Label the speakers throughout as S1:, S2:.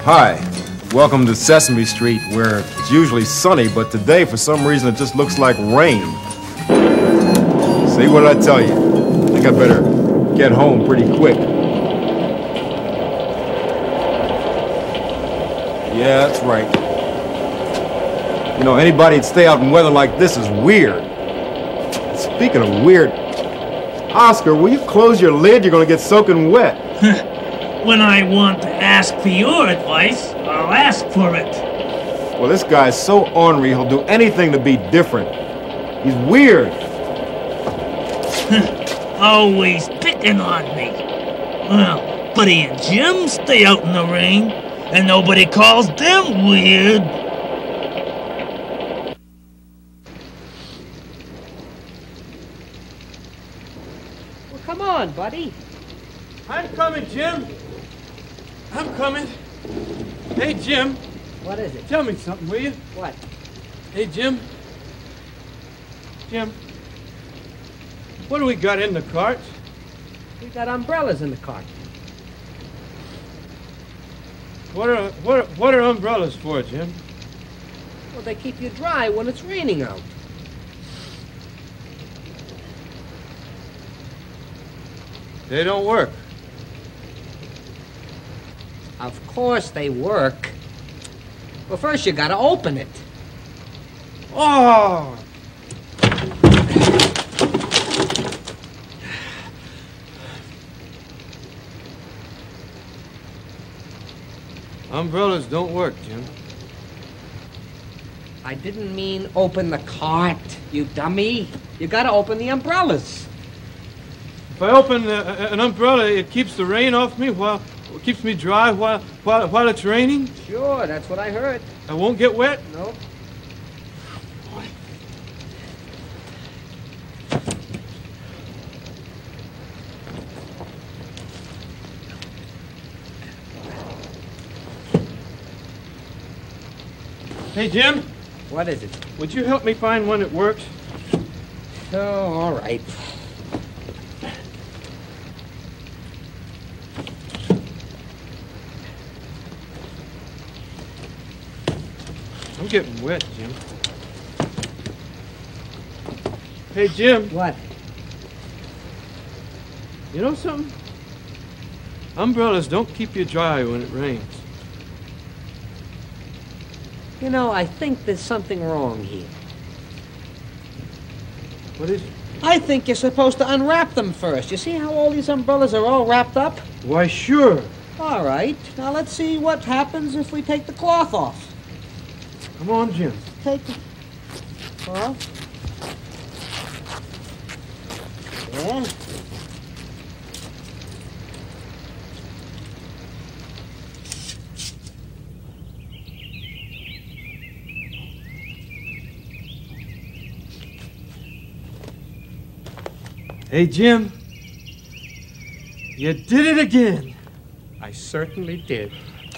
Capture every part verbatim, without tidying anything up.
S1: Hi, welcome to Sesame Street, where it's usually sunny, but today, for some reason, it just looks like rain. See, what did I tell you? I think I better get home pretty quick. Yeah, that's right. You know, anybody that'd stay out in weather like this is weird. Speaking of weird, Oscar, will you close your lid? You're gonna get soaking wet.
S2: When I want to ask for your advice, I'll ask for it.
S1: Well, this guy's so ornery, he'll do anything to be different. He's weird.
S2: Always picking on me. Well, Buddy and Jim stay out in the rain, and nobody calls them weird.
S3: Well, come on, Buddy.
S4: I'm coming, Jim. I'm coming. Hey, Jim.
S3: What is it?
S4: Tell me something, will you?
S3: What?
S4: Hey, Jim. Jim. What do we got in the cart?
S3: We got umbrellas in the cart.
S4: What are what are, what are umbrellas for, Jim?
S3: Well, they keep you dry when it's raining out.
S4: They don't work.
S3: Of course they work. Well, first you gotta open it.
S4: Oh! Umbrellas don't work, Jim.
S3: I didn't mean open the cart, you dummy. You gotta open the umbrellas.
S4: If I open uh, an umbrella, it keeps the rain off me while it keeps me dry while while while it's raining.
S3: Sure, that's what I heard.
S4: I won't get wet.
S3: No.
S4: Hey, Jim.
S3: What is it?
S4: Would you help me find one that works?
S3: Oh, all right.
S4: I'm getting wet, Jim. Hey, Jim.
S3: What?
S4: You know something? Umbrellas don't keep you dry when it rains.
S3: You know, I think there's something wrong here.
S4: What is it?
S3: I think you're supposed to unwrap them first. You see how all these umbrellas are all wrapped up?
S4: Why, sure.
S3: All right. Now let's see what happens if we take the cloth off.
S4: Come on, Jim.
S3: Take the cloth. Yeah.
S4: Hey, Jim. You did it again.
S5: I certainly did.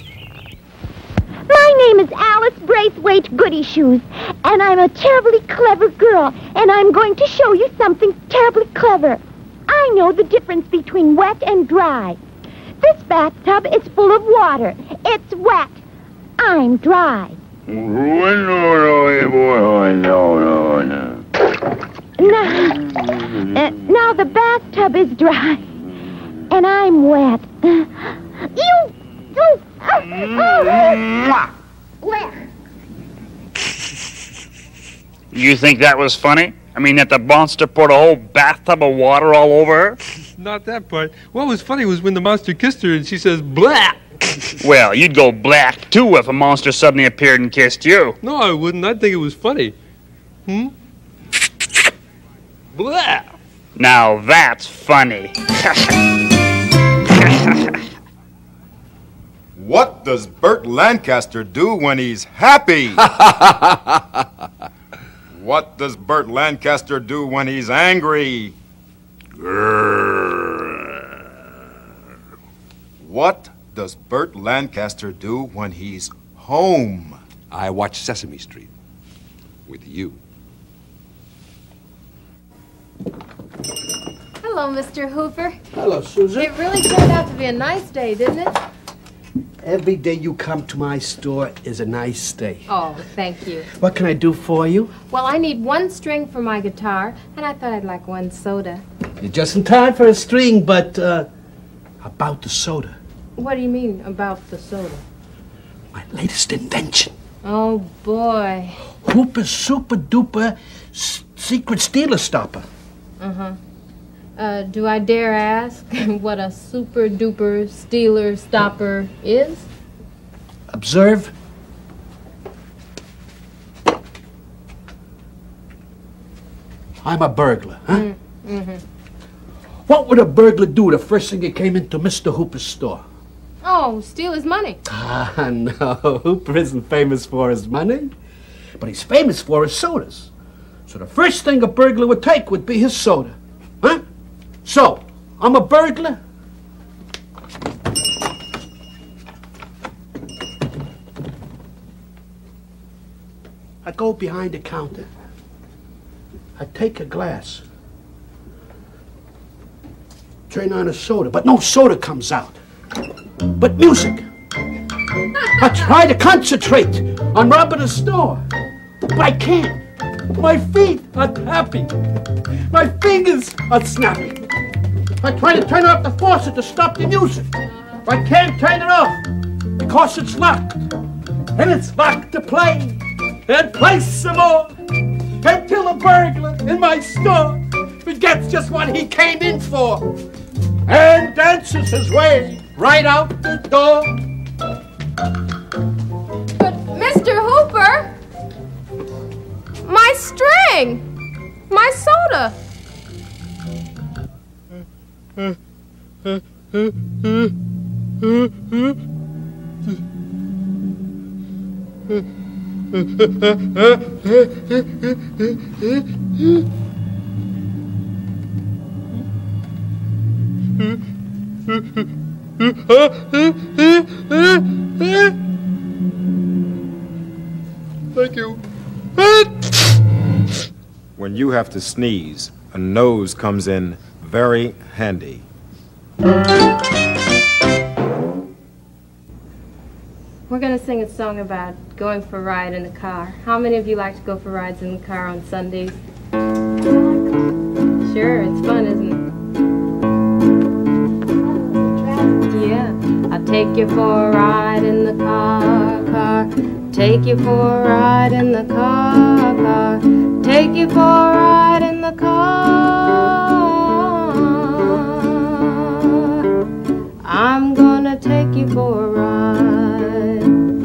S6: My name is Alice Braithwaite Goodyshoes, and I'm a terribly clever girl, and I'm going to show you something terribly clever. I know the difference between wet and dry. This bathtub is full of water. It's wet. I'm dry. Now, uh, now the bathtub is dry, and I'm wet. You, you, uh, uh, wet.
S7: You think that was funny? I mean, that the monster poured a whole bathtub of water all over her?
S5: Not that part. What was funny was when the monster kissed her and she says, blah!
S7: Well, you'd go black, too, if a monster suddenly appeared and kissed you.
S5: No, I wouldn't. I'd think it was funny. Hmm? Blah!
S7: Now that's funny.
S1: What does Burt Lancaster do when he's happy? What does Burt Lancaster do when he's angry? What does Burt Lancaster do when he's home?
S8: I watch Sesame Street with you.
S9: Hello, Mister Hooper.
S3: Hello, Susan.
S9: It really turned out to be a nice day, didn't it? Every day you come to my store is a nice day.
S10: Oh, thank you.
S9: What can I do for you?
S10: Well, I need one string for my guitar, and I thought I'd like one soda.
S9: You're just in time for a string, but uh, about the soda.
S10: What do you mean about the soda?
S9: My latest invention.
S10: Oh, boy.
S9: Hooper Super Duper Secret Stealer Stopper.
S10: Uh-huh. Uh, do I dare ask what a super duper stealer stopper is?
S9: Observe. I'm a burglar, huh?
S10: Mm, mm-hmm.
S9: What would a burglar do the first thing he came into Mister Hooper's store?
S10: Oh, steal his money.
S9: Ah, no. Hooper isn't famous for his money, but he's famous for his sodas. So the first thing a burglar would take would be his soda. Huh? So, I'm a burglar. I go behind the counter. I take a glass. Turn on a soda, but no soda comes out. But music. I try to concentrate on robbing a store, but I can't. My feet are tapping. My fingers are snapping. I try to turn off the faucet to stop the music. I can't turn it off because it's locked. And it's locked to play and play some more until a burglar in my store forgets just what he came in for and dances his way right out the door.
S10: But Mister Hooper, my string, my soda.
S5: Thank you.
S1: When you have to sneeze, a nose comes in very handy.
S10: We're going to sing a song about going for a ride in a car. How many of you like to go for rides in the car on Sundays? Sure, it's fun, isn't it? Yeah. I'll take you for a ride in the car, car. Take you for a ride in the car, car. Take you for a ride in the car. I'm gonna take you for a ride.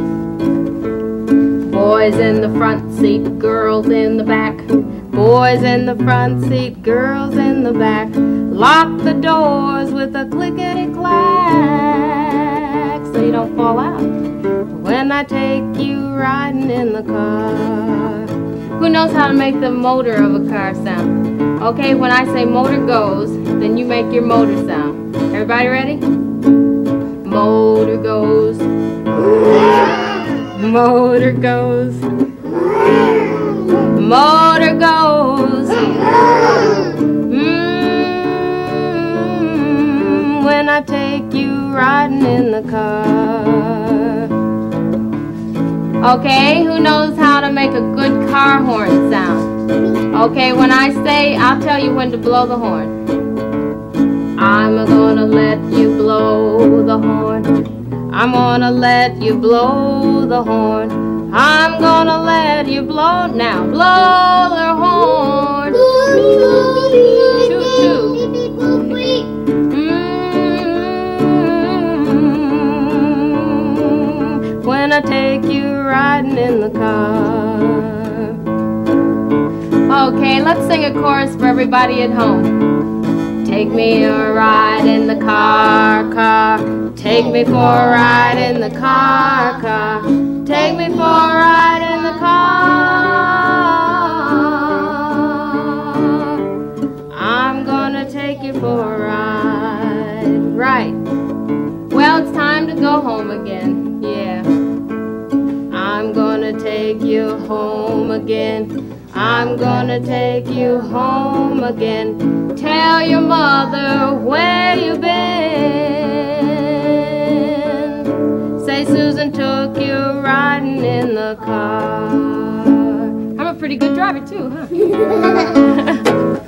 S10: Boys in the front seat, girls in the back. Boys in the front seat, girls in the back. Lock the doors with a clickety-clack so you don't fall out when I take you riding in the car. Who knows how to make the motor of a car sound? Okay, when I say motor goes, then you make your motor sound. Everybody ready? Motor goes. Motor goes. Motor goes. Mm, when I take you riding in the car. Okay, who knows how to make a good car horn sound? Okay, when I say, I'll tell you when to blow the horn. I'm gonna let you blow the horn. I'm gonna let you blow the horn. I'm gonna let you blow. Now blow the horn. Toot toot. Mm-hmm. When I take you riding in the car. Okay, let's sing a chorus for everybody at home. Take me a ride in the car, car. Take me for a ride in the car, car. Take me for a ride in the car. I'm gonna take you for a ride. Right. Well, it's time to go home again. Yeah. I'm gonna take you home again. I'm gonna take you home again. Tell your mother where you've been. Say Say Susan took you riding in the car. I'm a pretty good driver too, huh?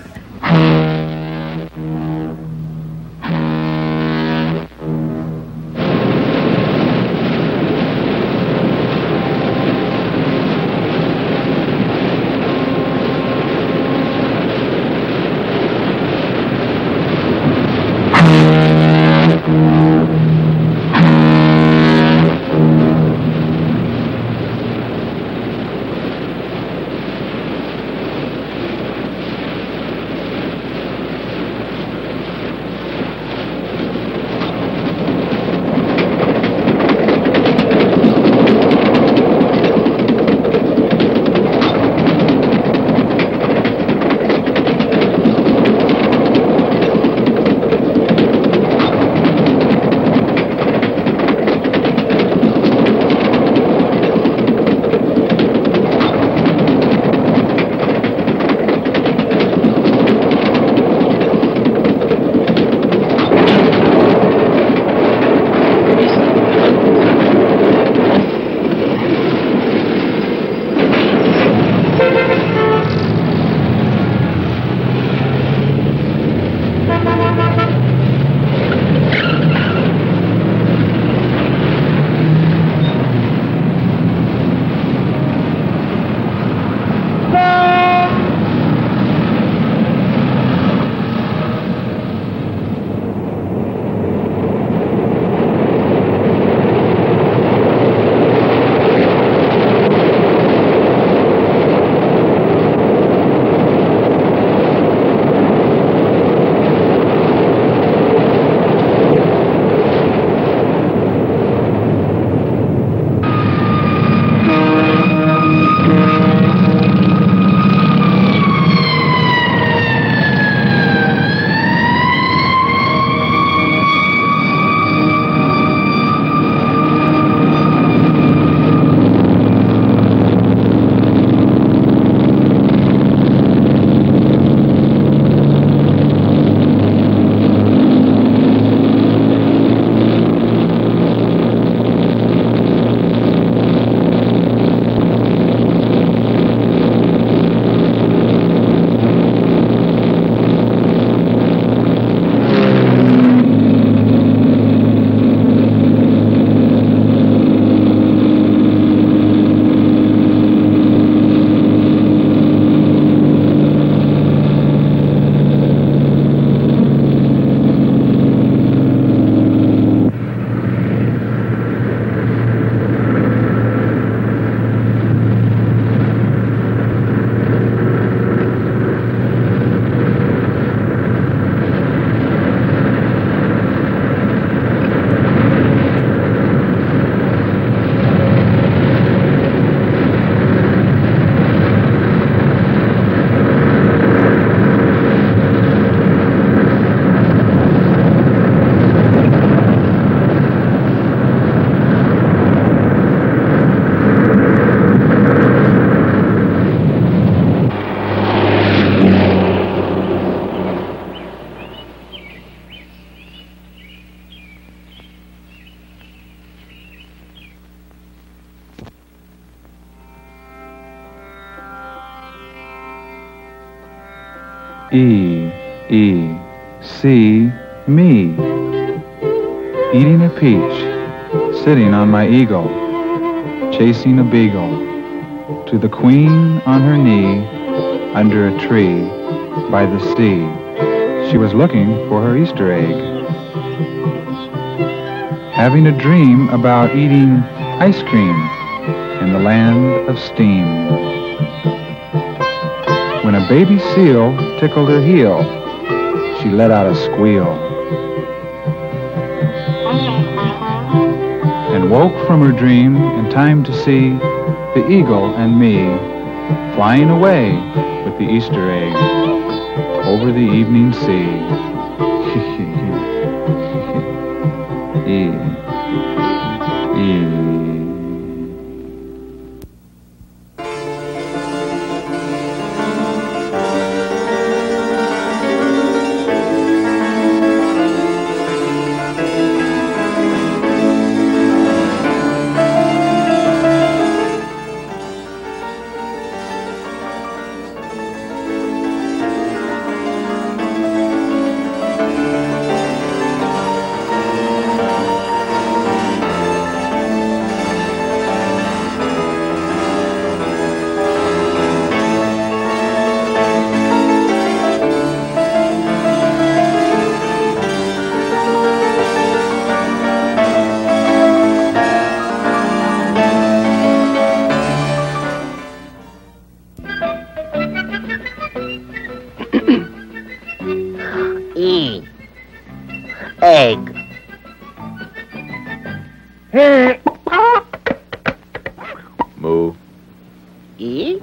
S11: E, E, C, me. Eating a peach, sitting on my eagle, chasing a beagle, to the queen on her knee, under a tree, by the sea. She was looking for her Easter egg. Having a dream about eating ice cream in the land of steam. When a baby seal tickled her heel, she let out a squeal and woke from her dream in time to see the eagle and me flying away with the Easter egg over the evening sea. E, E.
S12: egg.
S11: Moo.
S12: E?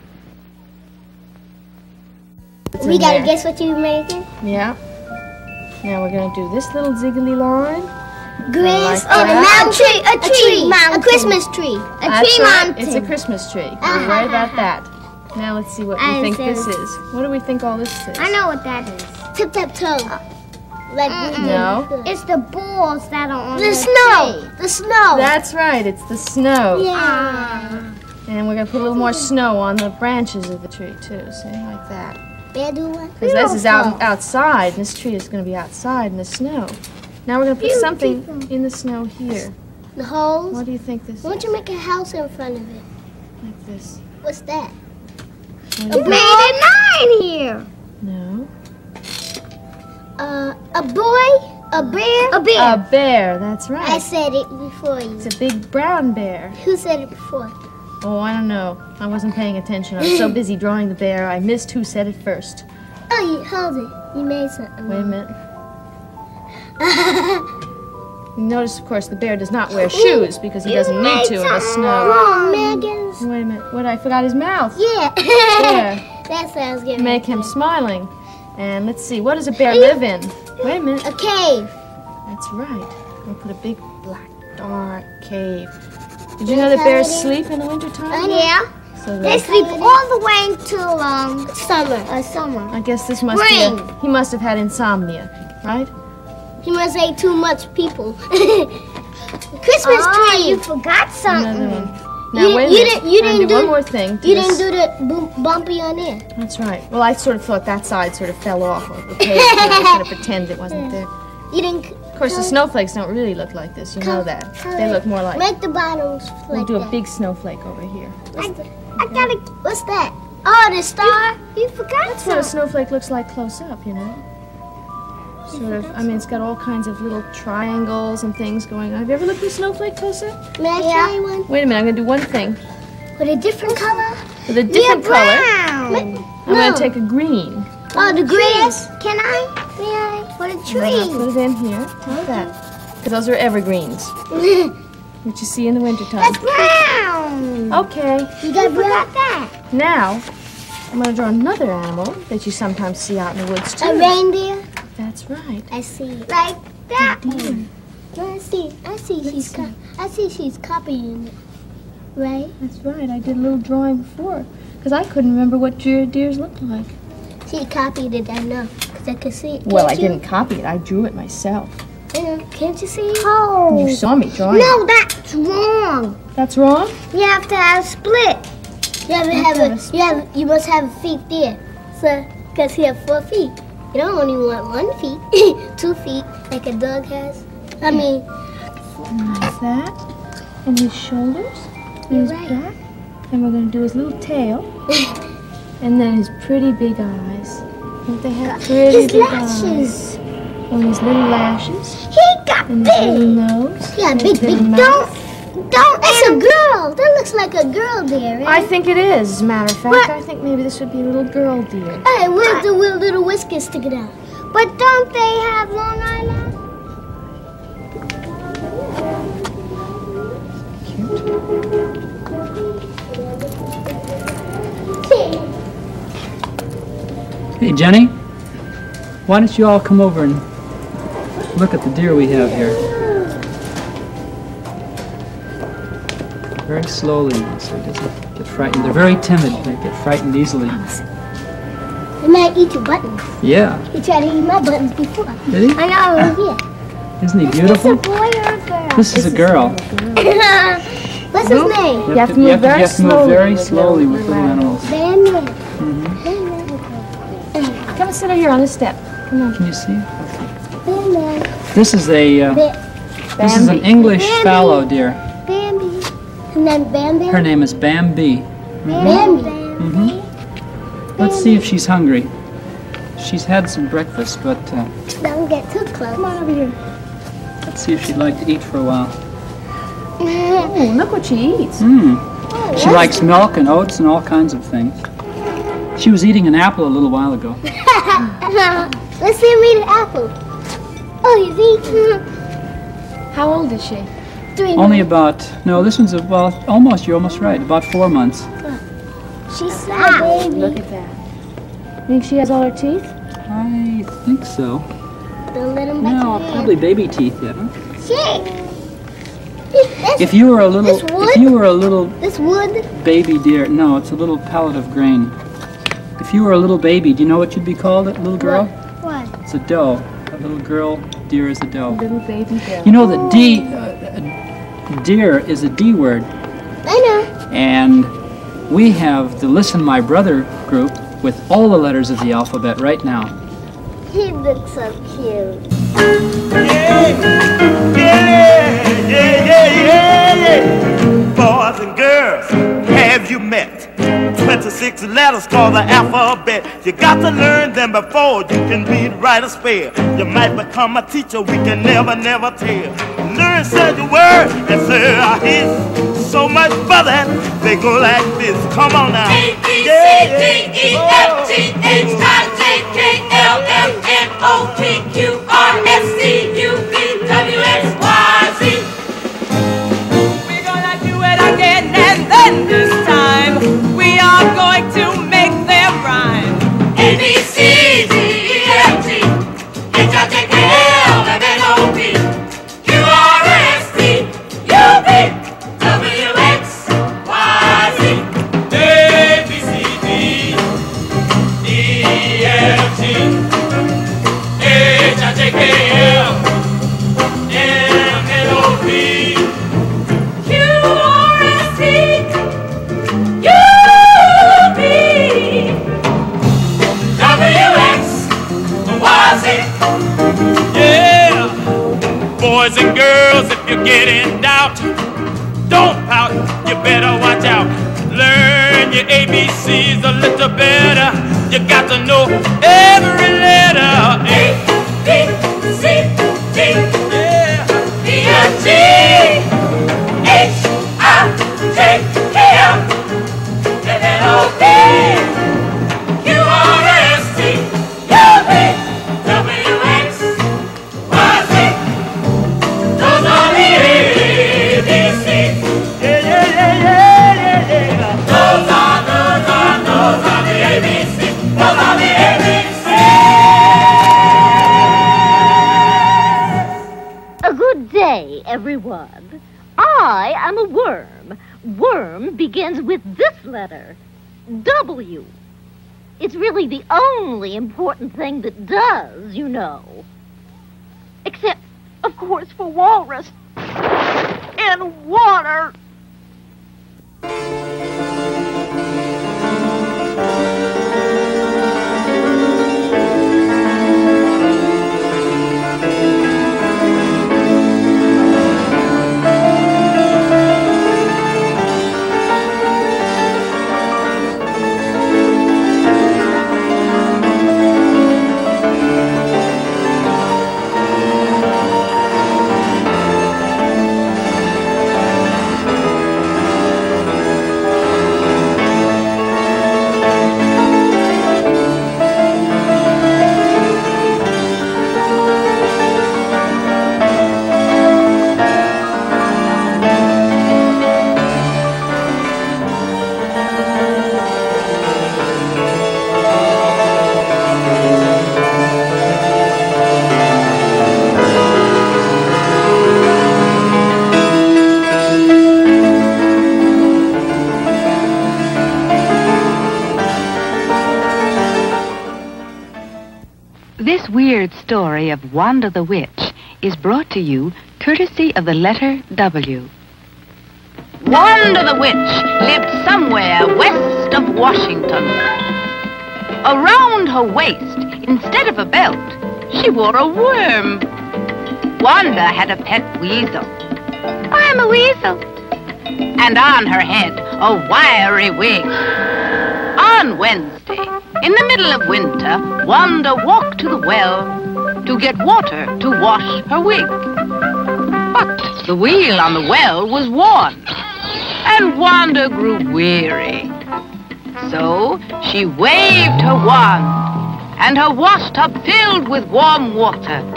S13: We gotta guess what you're making?
S10: Yeah. Now we're gonna do this little ziggly line.
S13: Grass
S10: Like
S13: and a
S10: that.
S13: mountain tree, a tree,
S6: tree
S13: a
S6: mountain.
S13: Christmas tree, a
S10: That's
S13: tree
S10: right.
S13: mountain.
S10: It's a Christmas tree. Don't worry about that. Now let's see what we
S13: I
S10: think
S13: said-
S10: this is. What do we think all this is?
S13: I know what that is. Tip tap toe. Like we did
S10: No.
S13: before.
S6: It's the balls that are on
S13: The
S6: the
S13: snow.
S6: tree.
S13: The snow.
S10: That's right. It's the snow.
S13: Yeah.
S10: And we're gonna put a little more snow on the branches of the tree too. See, like that.
S13: May I do one?
S10: Because this is out outside, and this tree is gonna be outside in the snow. Now we're gonna put something in the snow here.
S13: The holes.
S10: What do you think this
S13: Why don't
S10: is?
S13: you make a house in front of it?
S10: Like this.
S13: What's that?
S10: What
S13: You
S10: do you
S13: made
S10: think?
S13: a nine here.
S10: No.
S13: Uh, a boy, a bear, a bear.
S10: A bear. That's right.
S13: I said it before you.
S10: It's a big brown bear.
S13: Who said it before?
S10: Oh, I don't know. I wasn't paying attention. I was so busy drawing the bear, I missed who said it first.
S13: Oh, you hold it. You made something.
S10: Wait a minute. You notice, of course, the bear does not wear shoes because he doesn't need to in the snow.
S13: Wrong, Megan.
S10: Wait a minute. What? I forgot his mouth.
S13: Yeah.
S10: There.
S13: That sounds good.
S10: Make him smiling. And let's see. What does a bear live in? Wait a minute.
S13: A cave.
S10: That's right. We'll put a big black dark cave. Did you know that bears sleep in the wintertime?
S13: Uh, yeah.
S10: So
S13: They
S10: they
S13: sleep all the way until um summer. Uh, summer.
S10: I guess this must
S13: Spring.
S10: be a, he must have had insomnia, right?
S13: He must ate too much people. Christmas
S6: Oh,
S13: tree.
S6: you forgot something.
S10: Another one. Now
S13: You-
S10: wait a
S13: you
S10: minute.
S13: didn't- you
S10: I'm gonna
S13: didn't
S10: do one
S13: do-
S10: more thing. to
S13: You
S10: this.
S13: didn't do the boom, bumpy on there.
S10: That's right. Well, I sort of thought that side sort of fell off of the page. So I was going to pretend it wasn't there.
S13: You didn't.
S10: Of course, the snowflakes don't really look like this. You know that. They look more like.
S13: Make the bottoms
S10: We'll
S13: like
S10: do a
S13: that.
S10: big snowflake over here.
S13: I, I gotta. What's that? Oh, the star. You, forgot
S10: That's what a
S13: something.
S10: snowflake looks like close up, you know. Sort of. I mean, it's got all kinds of little triangles and things going on. Have you ever looked at a snowflake close up?
S13: May I try one?
S10: Wait a minute. I'm going to do one thing
S13: With a different color?
S10: with a different
S13: yeah,
S10: color.
S13: brown.
S10: I'm
S13: no.
S10: going to take a green.
S13: Oh, the green. Can I? May I? For the
S10: And I'll
S13: tree.
S10: put it in here, like that. Because those are evergreens, which you see in the wintertime.
S13: That's brown.
S10: Okay.
S13: You got forgot that.
S10: Now, I'm going to draw another animal that you sometimes see out in the woods, too.
S13: A reindeer.
S10: That's right.
S13: I see. Like that one. No, I see. I see. She's. Co- I see. She's copying it. Right.
S10: That's right. I did a little drawing before, because I couldn't remember what deer deers looked like.
S13: She copied it. I know. Cause I could see it.
S10: Well, I
S13: Can't you?
S10: didn't copy it. I drew it myself.
S13: Yeah, can't you see it? Oh.
S10: You saw me drawing
S13: No,
S10: it.
S13: that's wrong.
S10: That's wrong?
S13: You have to have a split. You have to have
S10: have
S13: a,
S10: a
S13: you have you must have feet there. So because you have four feet. You don't only want one feet, two feet, like a dog has. I mean,
S10: Like that. And his shoulders. And his
S13: right.
S10: back. And we're going to do his little tail. And then his pretty big eyes. Don't they have pretty
S13: his
S10: big
S13: lashes.
S10: eyes? And his little lashes.
S13: He got
S10: And his little
S13: big.
S10: nose.
S13: Yeah,
S10: and
S13: big,
S10: his
S13: big.
S10: little
S13: Don't,
S10: mouth.
S13: don't. That's a girl. That looks like a girl there, right?
S10: I think it is, as a matter of fact. I think maybe this would be a little girl deer.
S13: Hey, where's the little, little whiskers sticking out? But don't they have long eyelash?
S14: Hey, Jenny, why don't you all come over and look at the deer we have here? Very slowly, so he doesn't get frightened. They're very timid. They get frightened easily.
S13: They might eat your buttons.
S14: Yeah.
S13: He tried to eat my buttons before.
S14: Did he?
S13: I know, yeah.
S14: Isn't he
S13: Is this a
S14: beautiful?
S13: boy or a girl?
S14: This is a girl.
S13: What's his name?
S14: You have to move very You have to move very slowly with little animals.
S13: Bandman.
S10: Come and sit over here on this step. Come on.
S14: Can you see?
S13: Bandman.
S14: This is a. Uh, this is an English
S13: Bambi.
S14: fallow deer.
S13: Bambi. And then Bambi.
S14: Her name is Bambi.
S13: Bambi.
S14: Mm-hmm. Let's see if she's hungry. She's had some breakfast, but uh,
S13: Don't get too close. Come on over here.
S14: let's see if she'd like to eat for a while.
S10: Oh, look what she eats.
S14: Mm. She likes milk and oats and all kinds of things. She was eating an apple a little while ago.
S13: Let's see him eat an apple. Oh, you think?
S10: How old is she?
S13: Three
S14: Only
S13: months.
S14: about, no, this one's, a, well, almost, you're almost right, about four months.
S13: She's still a baby.
S10: Look at that. Think she has all her teeth?
S14: I think so.
S13: Don't let him back
S14: No,
S13: in there.
S14: probably baby teeth yet, huh?
S13: Shit. This,
S14: If you were a little,
S13: this wood?
S14: if you were a little
S13: This wood?
S14: baby deer, no, it's a little pallet of grain. If you were a little baby, do you know what you'd be called, a little girl?
S13: What?
S14: It's a doe. A little girl deer is a doe.
S10: Little baby doe.
S14: You know that D, uh, deer is a D word,
S13: I know.
S14: and we have the Listen My Brother group with all the letters of the alphabet right now.
S13: He looks so cute.
S12: Yeah, yeah, yeah, yeah. Boys and girls, have you met? twenty-six letters called the alphabet. You got to learn them before you can read, write, or spell. You might become a teacher, we can never, never tell. Learn such words and say a hit. So much further, they go like this. Come on now.
S15: A, B, C, D, E, F, G, H, I, J, K, L, M, N, O, P, Q, R, S, T, U, V, W, X, Y, Z.
S16: We're gonna do it again and then this time we are going to make them rhyme.
S15: A, B, C, D, E, F, G, H, I, J, K, L, M, N, O, P, Q, R, S, T, U, V, W, X, Y, Z.
S12: A, B, C, D, E, F, G, H, I, J, K, L, M, N, O, P,
S15: Q, R, S, T, U, V, W, X, Y, Z.
S12: yeah. Boys and girls, if you get in doubt, don't pout, you better watch out. Learn your A B Cs a little better. You got to know every letter.
S15: A, B, C, D,
S12: yeah.
S15: E, F, G, H, I, J, K, L, M, N, O, P, Q, R, S, T, U, V, W, X, Y, Z. Those are the A B Cs.
S12: Yeah, yeah, yeah, yeah, yeah, yeah.
S15: Those are, those are, those are the A B Cs. Those are the A B Cs.
S6: A good day, everyone. I am a worm. Worm begins with this letter, W. It's really the only important thing that does, you know. Except, of course, for walrus and water.
S17: This weird story of Wanda the Witch is brought to you courtesy of the letter W. Wanda the Witch lived somewhere west of Washington. Around her waist, instead of a belt, she wore a worm. Wanda had a pet weasel. I'm a weasel. And on her head, a wiry wig. On Wednesday, in the middle of winter, Wanda walked to the well to get water to wash her wig. But the wheel on the well was worn, and Wanda grew weary. So she waved her wand, and her washtub filled with warm water.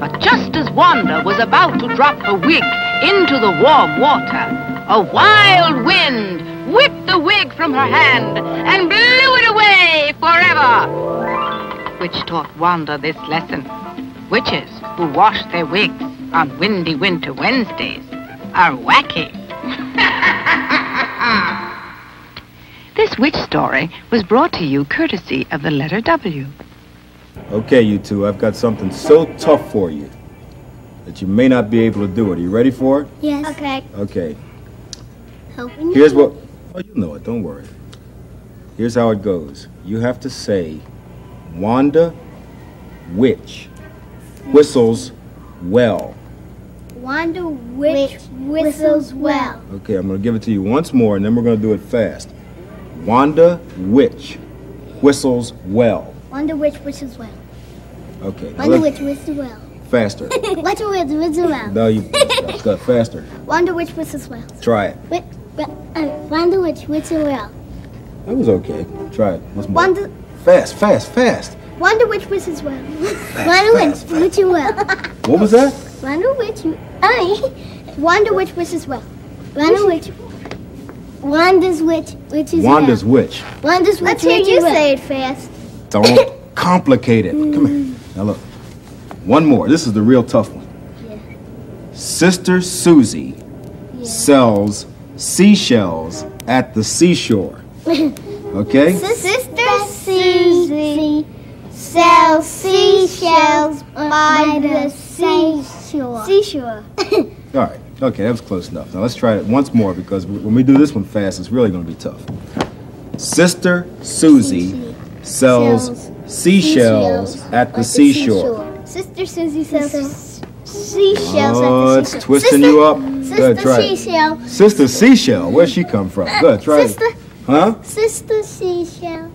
S17: But just as Wanda was about to drop her wig into the warm water, a wild wind whipped the wig from her hand and blew it away forever. Which taught Wanda this lesson. Witches who wash their wigs on windy winter Wednesdays are wacky. This witch story was brought to you courtesy of the letter W.
S1: Okay, you two, I've got something so tough for you that you may not be able to do it. Are you ready for it?
S13: Yes. Okay.
S1: Okay.
S13: Hoping you
S1: Here's
S13: know.
S1: what... Oh, you know it, don't worry. Here's how it goes. You have to say, Wanda Witch whistles well.
S13: Wanda Witch whistles well.
S1: Okay, I'm going to give it to you once more, and then we're going to do it fast. Wanda Witch whistles well.
S13: Wanda Witch whistles well.
S1: Okay. now
S13: Wanda
S1: let's-
S13: Witch whistles well.
S1: Faster.
S13: Wanda Witch whistles well.
S1: No, you... Got faster.
S13: Wanda Witch whistles well.
S1: Try it.
S13: Wit, uh, Wanda Witch whistles well.
S1: That was okay. Try it. Once more.
S13: Wanda,
S1: Fast, fast, fast.
S13: Wanda Witch whistles well. Wanda Witch whistles well.
S1: What was that?
S13: Wanda Witch, I. Wanda Witch whistles well. Wanda Witch. Wanda's Witch whistles well.
S1: Wanda's Witch.
S13: Wanda's Witch. Let's hear you say it fast.
S1: Don't complicate it. Come here. Now look. One more. This is the real tough one.
S13: Yeah.
S1: Sister Susie
S13: Yeah.
S1: sells seashells at the seashore. Okay?
S13: Sister Susie sells seashells by the seashore. Seashore.
S1: All right. Okay, that was close enough. Now let's try it once more because when we do this one fast, it's really going to be tough. Sister Susie sells seashells at the seashore.
S13: Sister Susie sells seashells
S1: Oh,
S13: at the
S1: it's
S13: seashore.
S1: twisting
S13: Sister,
S1: you up.
S13: Sister
S1: Good, try it.
S13: Seashell.
S1: Sister Seashell. Where'd she come from? Good, try
S13: Sister.
S1: it. Huh?
S13: Sister Seashell.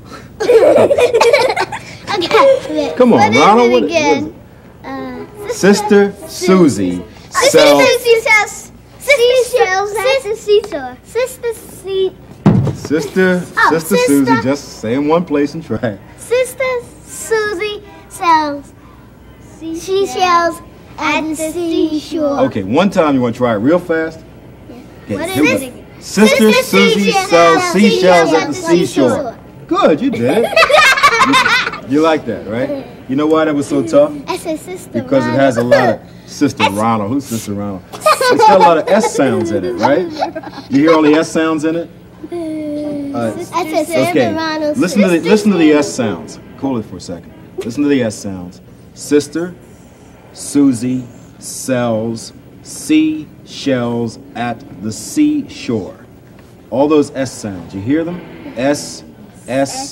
S13: Okay.
S1: Come on,
S13: what is
S1: Ronald,
S13: it
S1: what-
S13: again? Uh,
S1: Sister Susie
S13: Sister
S1: sells...
S13: Susie sells seashells at the seashore. Sister Sea.
S1: Sister,
S13: Oh,
S1: Sister
S13: sister.
S1: Susie, just stay in one place and try it.
S13: Sister Susie sells seashells at the seashore.
S1: Okay, one time you want to try it real fast? Okay,
S13: What is
S1: here we
S13: it
S1: go.
S13: again?
S1: Sister Susie sells seashells at the seashore. Good, you did it. you, you like that, right? You know why that was so tough?
S13: I said Sister
S1: Because it has a lot of Sister Ronald. Who's Sister Ronald? It's got a lot of S sounds in it, right? You hear all the S sounds in it? Uh,
S13: I said Sister
S1: okay.
S13: Ronald.
S1: Listen to the listen to the S sounds. Hold it for a second. Listen to the S sounds. Sister Susie sells seashells at the seashore. All those S sounds. You hear them? S, S.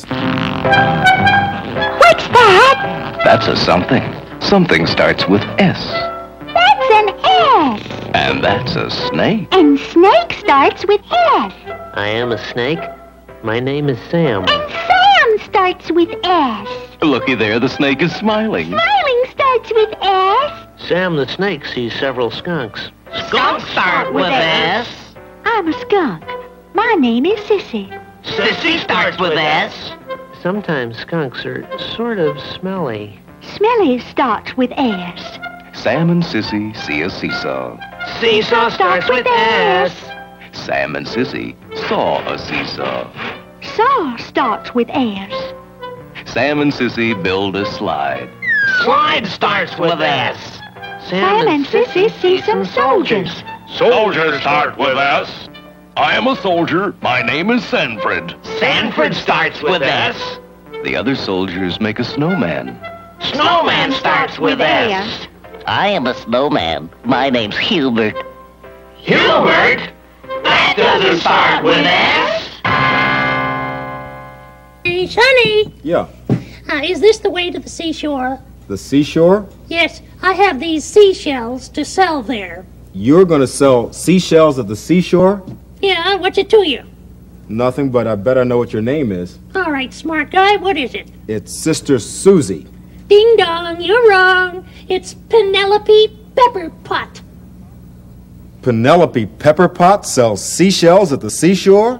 S6: What's that?
S18: That's a something. Something starts with S.
S6: That's an S.
S18: And that's a snake.
S6: And snake starts with S.
S19: I am a snake. My name is Sam.
S6: And Sam starts with S.
S18: Looky there, the snake is smiling.
S6: Smiling starts with S.
S19: Sam the snake sees several skunks.
S6: Skunks
S19: start with S.
S6: I'm a skunk. My name is Sissy.
S19: Sissy starts with S. Sometimes skunks are sort of smelly.
S6: Smelly starts with S.
S18: Sam and Sissy see a seesaw.
S19: Seesaw starts with S.
S18: Sam and Sissy saw a seesaw.
S6: Saw starts with S.
S18: Sam and Sissy build a slide.
S19: Slide starts with S.
S6: Sam and Sissy see some soldiers.
S18: Soldiers start with S. I am a soldier. My name is Sanford.
S19: Sanford starts with S.
S18: The other soldiers make a snowman.
S19: Snowman starts with S.
S20: I am a snowman. My name's Hubert.
S19: Hubert? That doesn't start with S.
S21: Hey, Sonny,
S1: Yeah.
S21: uh, is this the way to the seashore?
S1: The seashore?
S21: Yes, I have these seashells to sell there.
S1: You're going to sell seashells at the seashore?
S21: Yeah, what's it to you?
S1: Nothing, but I bet I know what your name is.
S21: All right, smart guy, what is it?
S1: It's Sister Susie.
S21: Ding dong, you're wrong. It's Penelope Pepperpot.
S1: Penelope Pepperpot sells seashells at the seashore?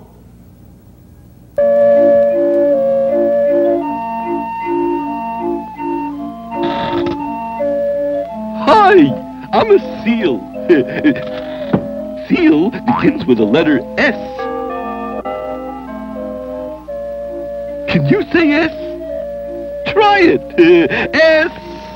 S2: Hi, I'm a seal. Seal begins with the letter S. Can you say S? Try it. S.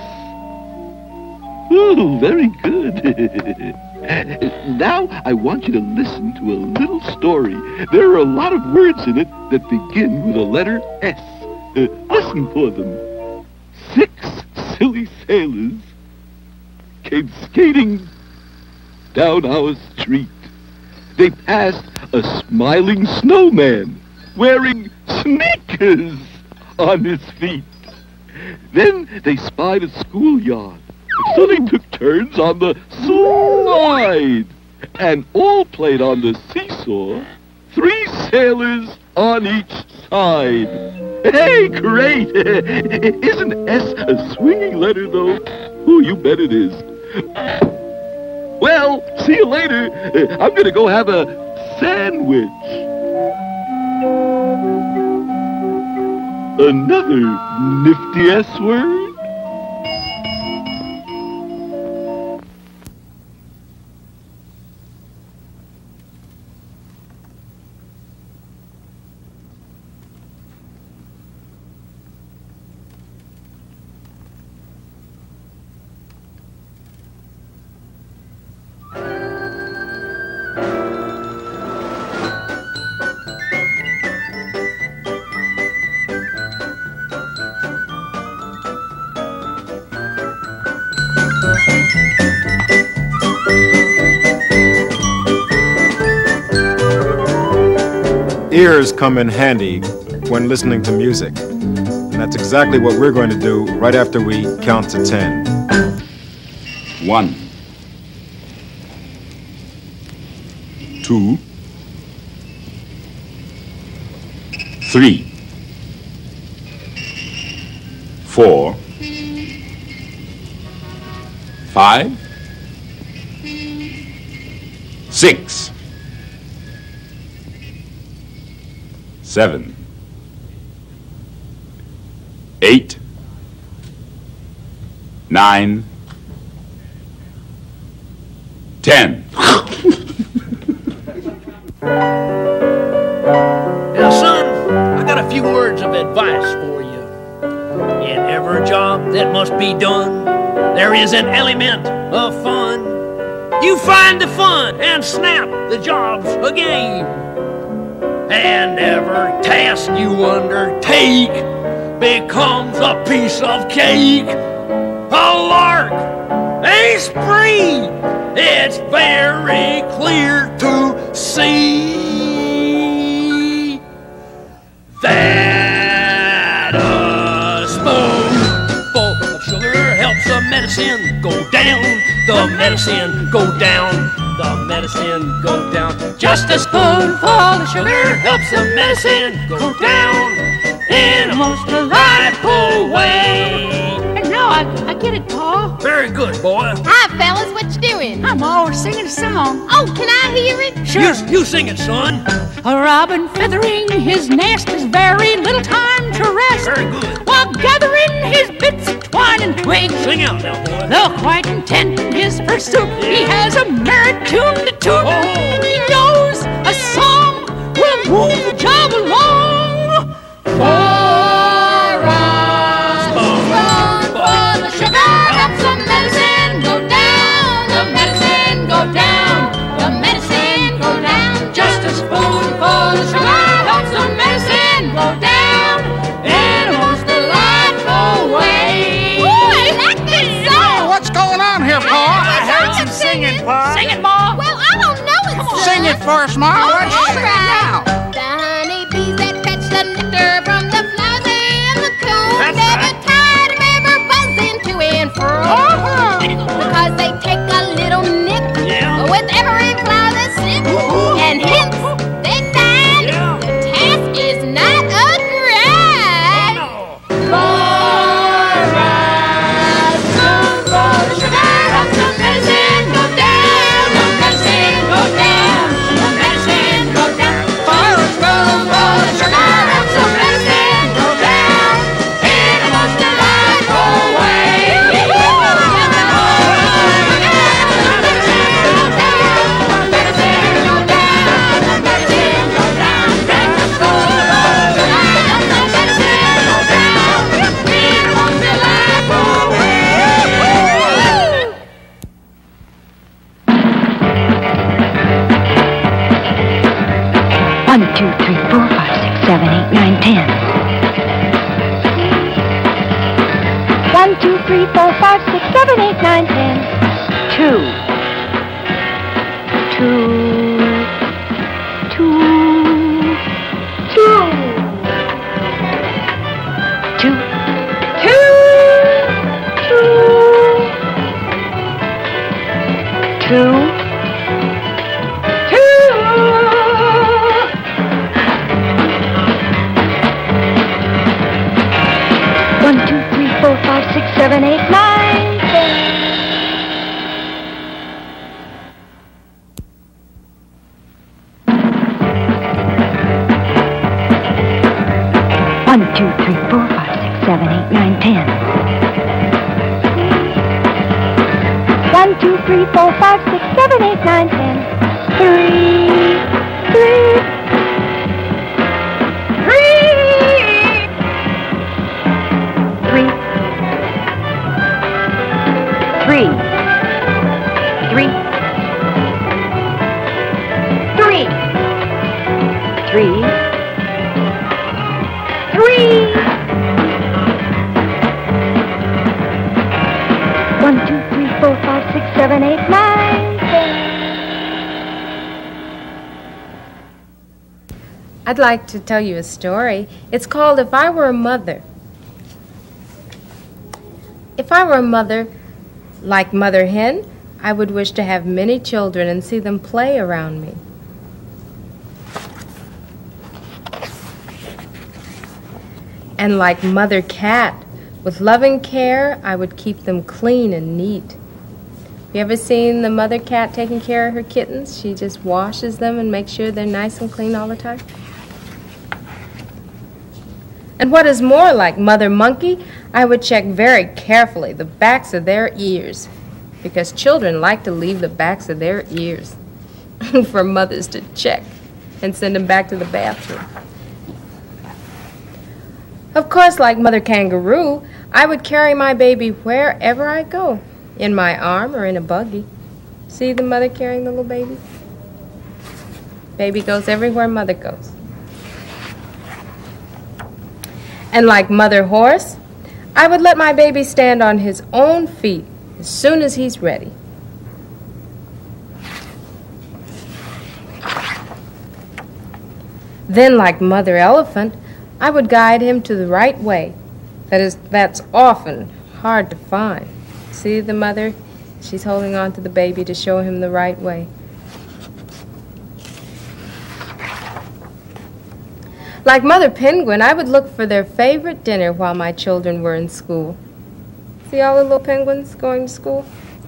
S2: Ooh, very good. Now I want you to listen to a little story. There are a lot of words in it that begin with the letter S. Uh, listen for them. Six silly sailors came skating down our street. They passed a smiling snowman wearing sneakers on his feet. Then they spied a schoolyard, so they took turns on the slide and all played on the seesaw, three sailors on each side. Hey, great! Isn't S a swinging letter, though? Oh, you bet it is. Well, see you later. I'm gonna go have a sandwich. Another nifty S word?
S1: Ears come in handy when listening to music. And that's exactly what we're going to do right after we count to ten.
S8: One. Two. Three. Four. Five. Six. Seven. Eight. Nine. Ten.
S22: Now, son, I got a few words of advice for you. In every job that must be done, there is an element of fun. You find the fun and snap, the job's a game. And every task you undertake becomes a piece of cake. A lark, a spree, it's very clear to see that a spoonful of sugar helps the medicine go down. The medicine go down. The medicine go down. Just a spoonful of sugar helps the medicine go down in a most delightful way.
S21: And now I, I get it, Pa.
S22: Very good, boy.
S10: Hi, fellas. What you doing?
S21: I'm all singing a song.
S10: Oh, can I hear it?
S22: Sure. You, you sing it, son.
S21: A robin feathering his nest has very little time to rest.
S22: Very good.
S21: While gathering his bits of twine and twigs.
S22: Sing out now, boy.
S21: Though quite intent in his pursuit, yeah. He has a merry tune to toot.
S22: Oh.
S21: He knows a song will move the job along. For a spoonful of sugar helps the medicine go down. The medicine go down. The medicine go down. Just a spoonful of sugar helps the medicine go down in a most delightful way.
S10: Ooh, I like this song.
S9: What's going on here, Pa?
S22: I heard some singing, Pa.
S21: Sing it, Ma.
S10: Well, I don't know it, son.
S9: Sing it for us, Ma.
S10: Oh,
S9: Let's
S10: all
S9: sing it
S10: right.
S9: now.
S10: The honeybees that fetch the nectar from the flowers and the coon
S22: That's
S10: never
S22: right.
S10: tired of ever buzzing to and fro.
S9: Uh-huh.
S10: Because they take a little nip
S22: Yeah.
S10: with every flower they sip. And hence they find
S22: Yeah.
S10: the task is not a drag.
S22: No.
S21: For a spoonful of sugar helps the medicine go down. The medicine go down. The medicine
S6: two, three, four, five, six, seven, eight, nine, ten. Two. Two. Two. Two. Two. Two. Two. Two. Six, seven, eight, nine, ten. One, two, three, four, five, six, seven, eight, nine, ten. One, two, three, four, five, six, seven, eight, nine, ten. Three, three, three. Three. Three. Three. Three. Three. One, two, three, four, five, six, seven, eight, nine, ten.
S10: I'd like to tell you a story. It's called If I Were a Mother. If I were a mother, like Mother Hen, I would wish to have many children and see them play around me. And like Mother Cat, with loving care, I would keep them clean and neat. You ever seen the mother cat taking care of her kittens? She just washes them and makes sure they're nice and clean all the time. And what is more, like Mother Monkey, I would check very carefully the backs of their ears, because children like to leave the backs of their ears for mothers to check and send them back to the bathroom. Of course, like Mother Kangaroo, I would carry my baby wherever I go, in my arm or in a buggy. See the mother carrying the little baby? Baby goes everywhere mother goes. And like Mother Horse, I would let my baby stand on his own feet as soon as he's ready. Then, like Mother Elephant, I would guide him to the right way. That is, that's often hard to find. See the mother? She's holding on to the baby to show him the right way. Like Mother Penguin, I would look for their favorite dinner while my children were in school. See all the little penguins going to school?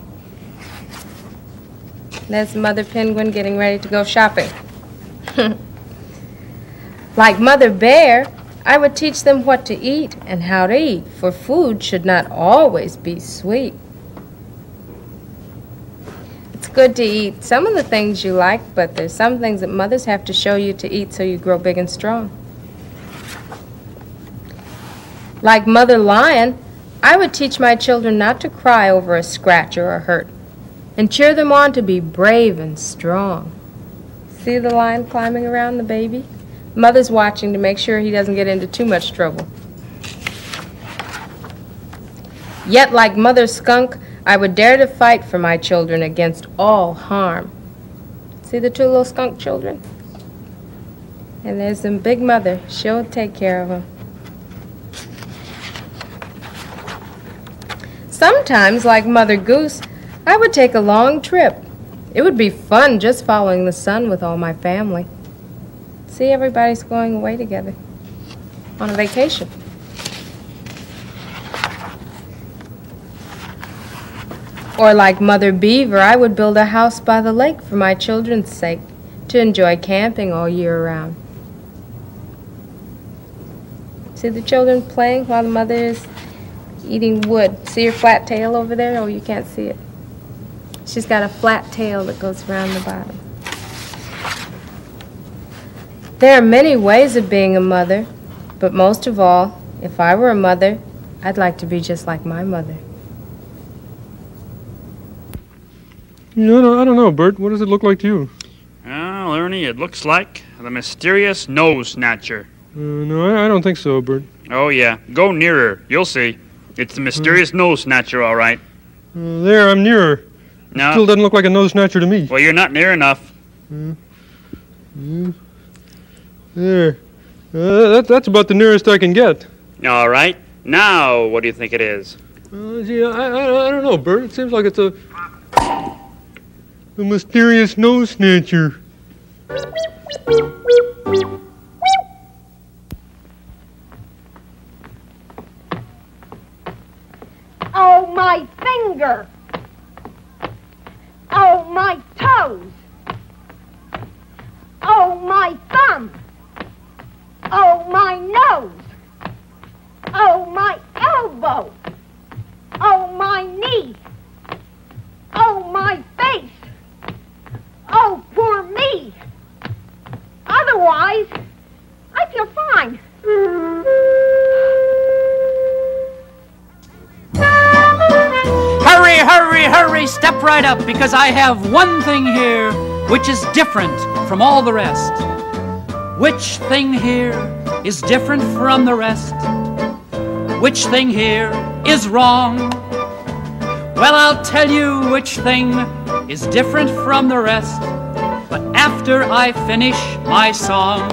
S10: There's Mother Penguin getting ready to go shopping. Like Mother Bear, I would teach them what to eat and how to eat, for food should not always be sweet. It's good to eat some of the things you like, but there's some things that mothers have to show you to eat so you grow big and strong. Like Mother Lion, I would teach my children not to cry over a scratch or a hurt, and cheer them on to be brave and strong. See the lion climbing around the baby? Mother's watching to make sure he doesn't get into too much trouble. Yet, like Mother Skunk, I would dare to fight for my children against all harm. See the two little skunk children? And there's the big mother. She'll take care of them. Sometimes, like Mother Goose, I would take a long trip. It would be fun just following the sun with all my family. See, everybody's going away together on a vacation. Or like Mother Beaver, I would build a house by the lake for my children's sake, to enjoy camping all year round. See the children playing while the mother is eating wood. See her flat tail over there? Oh, you can't see it. She's got a flat tail that goes around the bottom. There are many ways of being a mother, but most of all, if I were a mother, I'd like to be just like my mother.
S5: No, no, I don't know, Bert. What does it look like to you?
S4: Well, Ernie, it looks like the Mysterious Nose-Snatcher.
S5: Uh, no, I, I don't think so, Bert.
S4: Oh, yeah. Go nearer. You'll see. It's the Mysterious Nose-Snatcher, all right.
S5: Uh, there, I'm nearer.
S4: No.
S5: Still doesn't look like a nose snatcher to me.
S4: Well, you're not near enough.
S5: Mm. Mm. There. Uh, that, that's about the nearest I can get.
S4: All right. Now, what do you think it is?
S5: Uh, gee, I, I, I don't know, Bert. It seems like it's a... a Mysterious Nose-Snatcher.
S6: Oh, my finger! Oh, my toes! Oh, my thumb! Oh, my nose! Oh, my elbow! Oh, my knee! Oh, my face! Oh, poor me! Otherwise, I feel fine.
S14: Hurry, hurry, hurry, step right up, because I have one thing here which is different from all the rest. Which thing here is different from the rest? Which thing here is wrong? Well, I'll tell you which thing is different from the rest, but after I finish my song.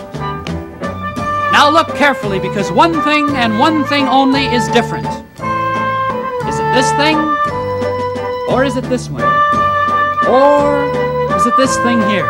S14: Now look carefully, because one thing and one thing only is different. Is it this thing? Or is it this one? Or is it this thing here?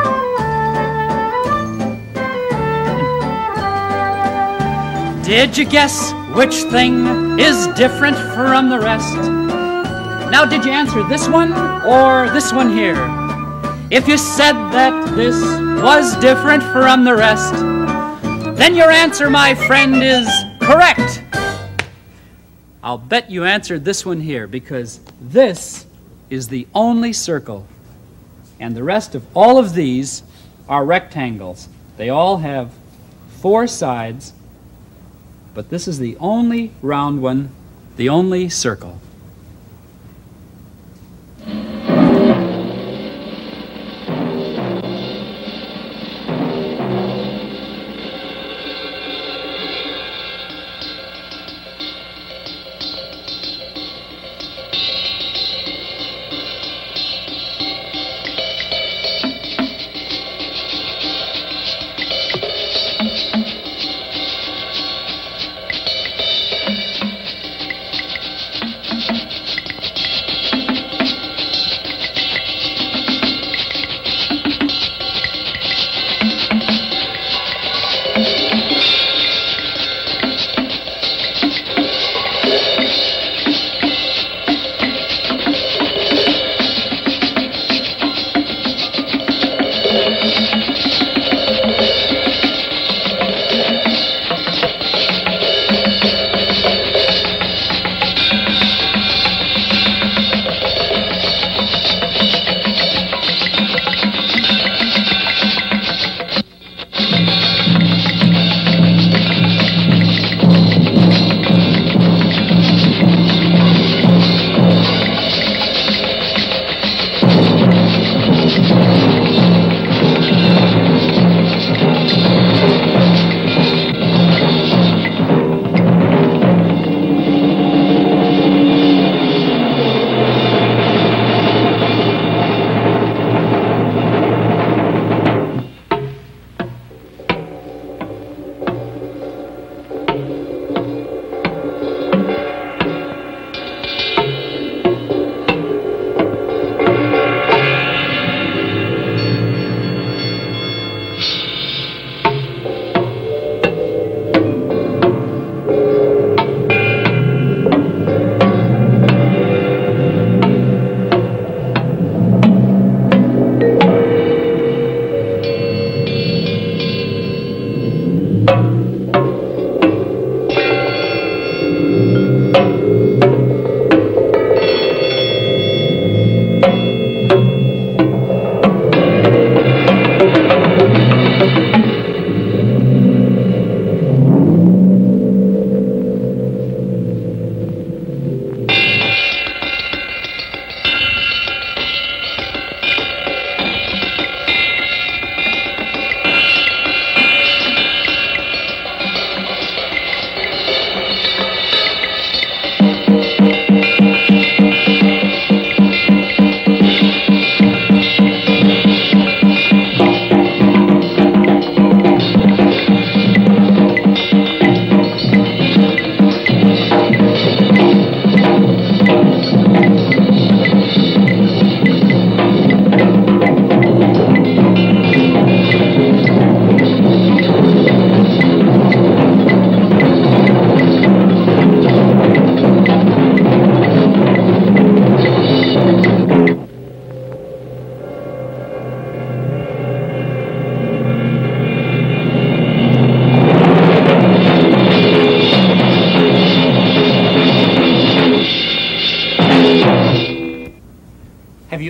S14: Did you guess which thing is different from the rest? Now, did you answer this one or this one here? If you said that this was different from the rest, then your answer, my friend, is correct. I'll bet you answered this one here, because this is the only circle, and the rest of all of these are rectangles. They all have four sides, but this is the only round one, the only circle.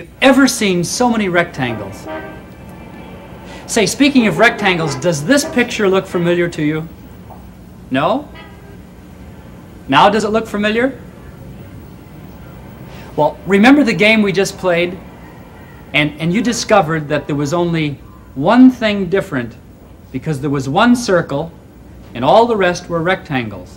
S14: you ever seen so many rectangles? Say, speaking of rectangles, does this picture look familiar to you? No? Now does it look familiar? Well, remember the game we just played? And, and you discovered that there was only one thing different because there was one circle and all the rest were rectangles.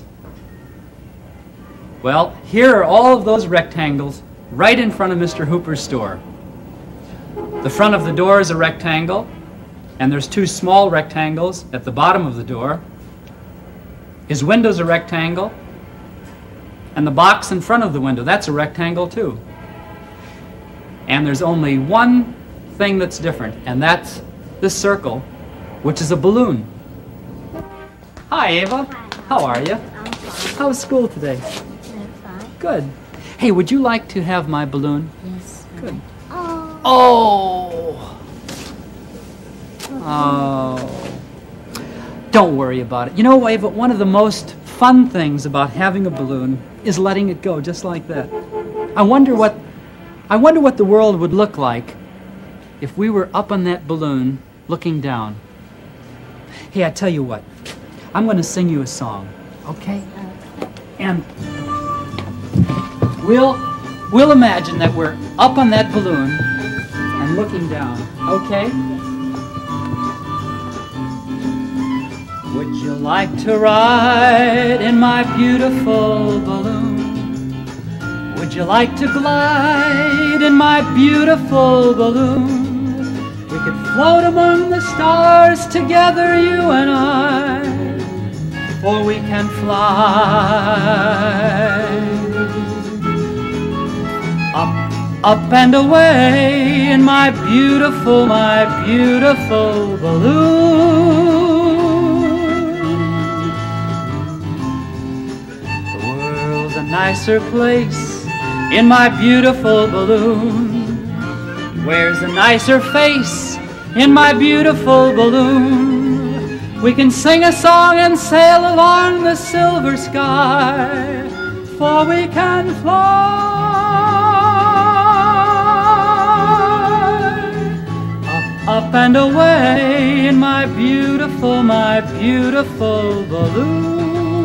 S14: Well, here are all of those rectangles right in front of Mister Hooper's store. The front of the door is a rectangle, and there's two small rectangles at the bottom of the door. His window's a rectangle, and the box in front of the window, that's a rectangle too. And there's only one thing that's different, and that's this circle, which is a balloon. Hi, Ava. How are you?
S6: I'm fine.
S14: How was school today?
S6: I'm fine.
S14: Good. Hey, would you like to have my balloon?
S6: Yes.
S14: Good.
S6: Oh.
S14: Oh. Oh. Don't worry about it. You know, Ava, one of the most fun things about having a balloon is letting it go just like that. I wonder what I wonder what the world would look like if we were up on that balloon looking down. Hey, I tell you what. I'm going to sing you a song, okay? And we'll we'll imagine that we're up on that balloon and looking down, okay? Would you like to ride in my beautiful balloon? Would you like to glide in my beautiful balloon? We could float among the stars together, you and I, for we can fly up, up and away in my beautiful, my beautiful balloon. The world's a nicer place in my beautiful balloon. Wears a nicer face in my beautiful balloon. We can sing a song and sail along the silver sky, for we can fly up, up and away in my beautiful, my beautiful balloon.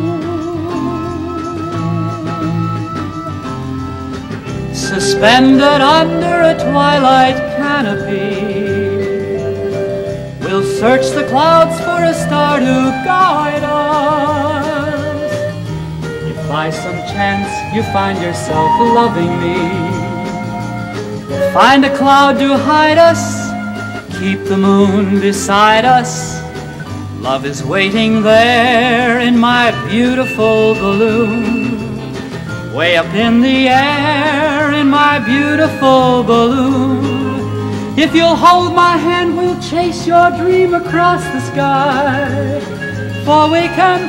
S14: Suspended under a twilight canopy, we'll search the clouds for a star to guide us. If by some chance you find yourself loving me, find a cloud to hide us, keep the moon beside us. Love is waiting there in my beautiful balloon, way up in the air in my beautiful balloon. If you'll hold my hand, we'll chase your dream across the sky, for we can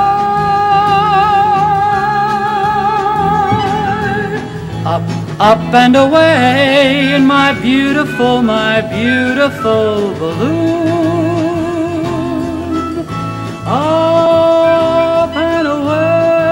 S14: fly up, up and away in my beautiful, my beautiful balloon. Up and away.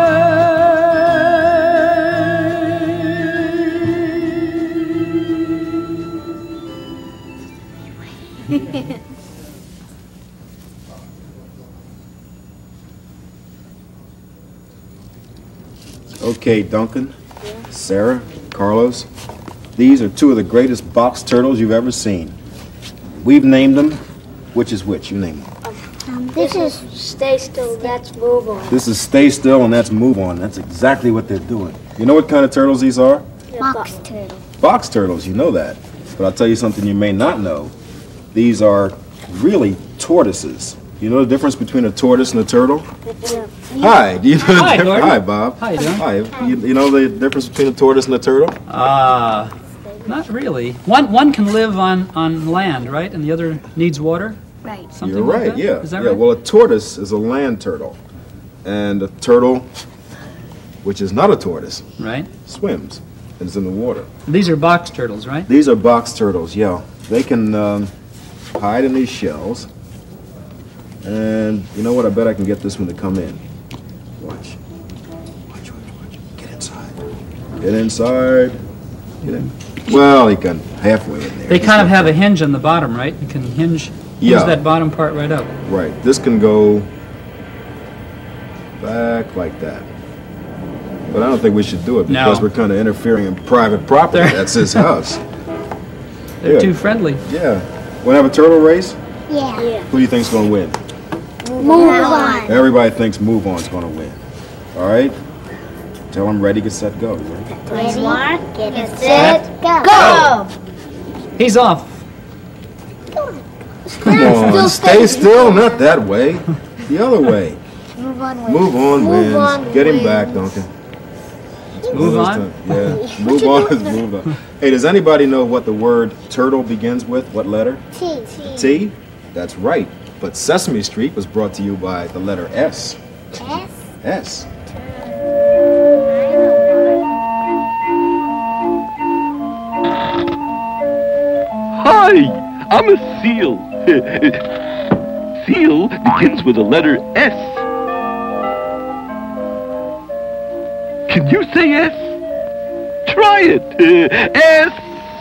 S1: Okay, Duncan, Sarah, Carlos, these are two of the greatest box turtles you've ever seen. We've named them. Which is which? You name them.
S13: Um, this is Stay Still, that's Move On.
S1: This is Stay Still and that's Move On. That's exactly what they're doing. You know what kind of turtles these are?
S13: Box turtle.
S1: Box turtles, you know that. But I'll tell you something you may not know. These are really tortoises. You know the difference between a tortoise and a turtle?
S13: Yeah.
S1: Hi, do you know the
S14: Hi,
S1: difference?
S14: Gordon.
S1: Hi, Bob.
S14: How you doing?
S1: Hi. You, you know the difference between a tortoise and a turtle?
S14: Uh, not really. One one can live on, on land, right? And the other needs water?
S13: Right.
S14: Something
S1: You're
S14: like
S1: right,
S14: that?
S1: yeah.
S14: Is that
S1: yeah,
S14: right?
S1: well, a tortoise is a land turtle. And a turtle, which is not a tortoise,
S14: Right.
S1: swims and is in the water.
S14: These are box turtles, right?
S1: These are box turtles, yeah. They can um, hide in these shells. And you know what? I bet I can get this one to come in. Watch. Watch, watch, watch. Get inside. Get inside. Get in. Well, he got halfway in there.
S14: They kind of have a hinge on the bottom, right? You can hinge, hinge
S1: Yeah.
S14: that bottom part right up.
S1: Right. This can go back like that. But I don't think we should do it because
S14: No.
S1: we're kind of interfering in private property.
S14: They're-
S1: That's his house.
S14: They're
S1: Yeah.
S14: too friendly.
S1: Yeah. Want to have a turtle race?
S13: Yeah.
S1: Who do you think's going to win?
S13: Move on.
S1: Everybody thinks Move On's going to win. All right? Tell them ready, get set, go. Ready?
S13: Ready, get set, go. Go.
S14: He's off.
S1: Come on, stay still. Not that way. The other way.
S13: Move on.
S1: Move on
S13: Move
S1: wins.
S13: on
S1: Get him
S13: wins.
S1: back, Duncan.
S14: Move
S1: One of
S14: on?
S1: those times. Yeah. Move on is move on. Hey, does anybody know what the word turtle begins with? What letter?
S13: T.
S1: T? That's right. But Sesame Street was brought to you by the letter S.
S13: S.
S1: S.
S2: Hi, I'm a seal. Seal begins with the letter S. Can you say S? Try it. S.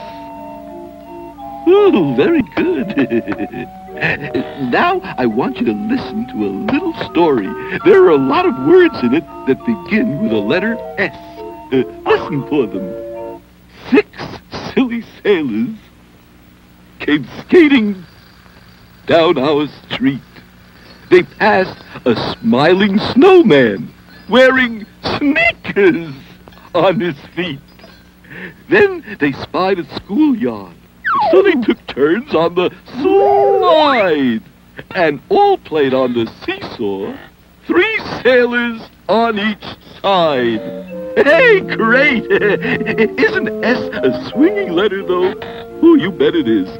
S2: Ooh, very good. Now I want you to listen to a little story. There are a lot of words in it that begin with the letter S. Uh, listen for them. Six silly sailors came skating down our street. They passed a smiling snowman wearing sneakers on his feet. Then they spied a schoolyard, so they took turns on the slide and all played on the seesaw, three sailors on each side. Hey, great! Isn't S a swinging letter, though? Oh, you bet it is.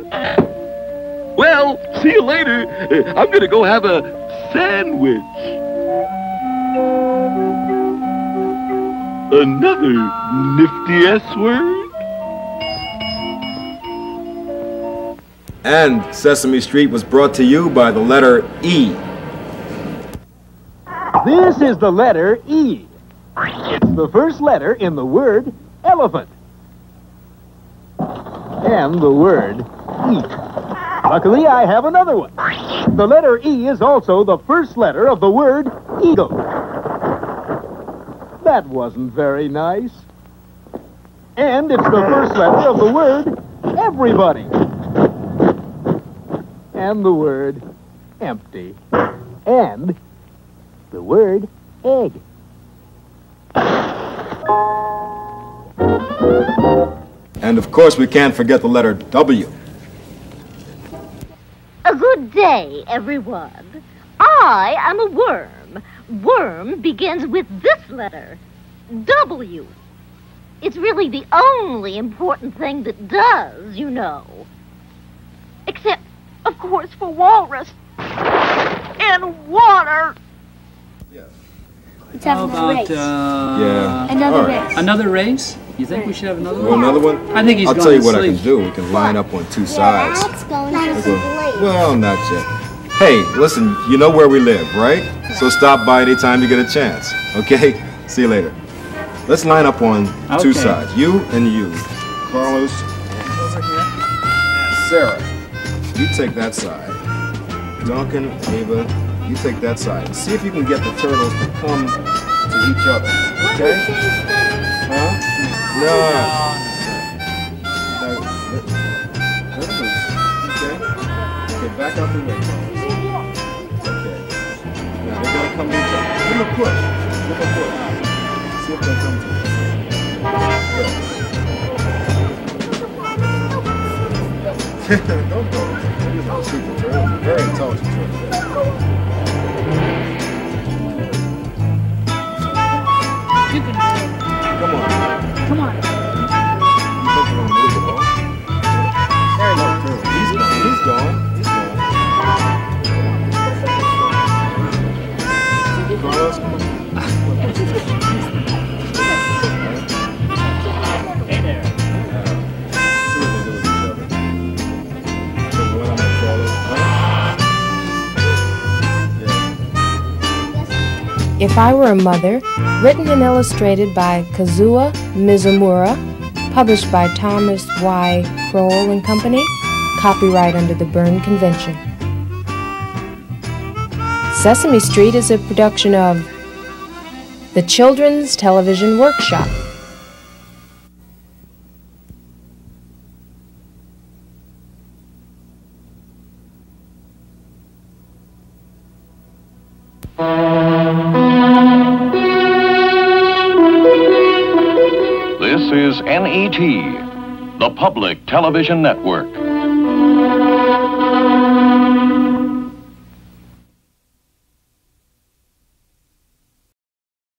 S2: Well, see you later. I'm gonna go have a sandwich. Another nifty S word?
S1: And Sesame Street was brought to you by the letter E.
S3: This is the letter E. It's the first letter in the word elephant. And the word eat. Luckily, I have another one. The letter E is also the first letter of the word eagle. That wasn't very nice. And it's the first letter of the word everybody. And the word empty. And the word egg.
S1: And of course, we can't forget the letter W.
S7: A good day, everyone. I am a worm. Worm begins with this letter, W. It's really the only important thing that does, you know. Except, of course, for walrus and water.
S13: Let's
S14: How
S13: have
S14: about,
S13: a race.
S14: uh...
S1: Yeah.
S13: Another
S1: All right.
S13: race.
S14: Another race? You think we should have another
S1: You
S14: one?
S1: want another one?
S14: I think he's
S1: I'll
S14: going
S1: tell you
S14: to
S1: what I
S14: sleep.
S1: can do. We can line up on two
S13: Yeah,
S1: sides.
S13: that's going to
S1: Like
S13: sleep.
S1: we're- Well, not yet. Hey, listen, you know where we live, right? So stop by anytime you get a chance, okay? See you later. Let's line up on two
S14: Okay.
S1: sides. You and you. Carlos and Sarah. You take that side. Duncan, Ava, you take that side. See if you can get the turtles to come to each other, okay? Huh? No. No. Let let them loose, okay? Okay, back out the way, Carlos. Okay. Now they gotta come to each other. Give them a push. Give them a push. See if they come to each other. Good. Don't go. These are super turtles. Very intelligent turtles.
S21: You can do it.
S1: Come on.
S21: Come on.
S1: You think you're gonna move it all? There he goes. He's gone. He's gone. He's gone. Carlos, come on.
S21: Hey there.
S1: See what they do with each other. So what I'm gonna call it, huh?
S23: If I Were a Mother, written and illustrated by Kazuo Mizumura,
S10: Published by Thomas Y. Kroll and Company. Copyright under the Berne Convention. Sesame Street is a production of the Children's Television Workshop.
S18: This is N E T, the Public Television Network.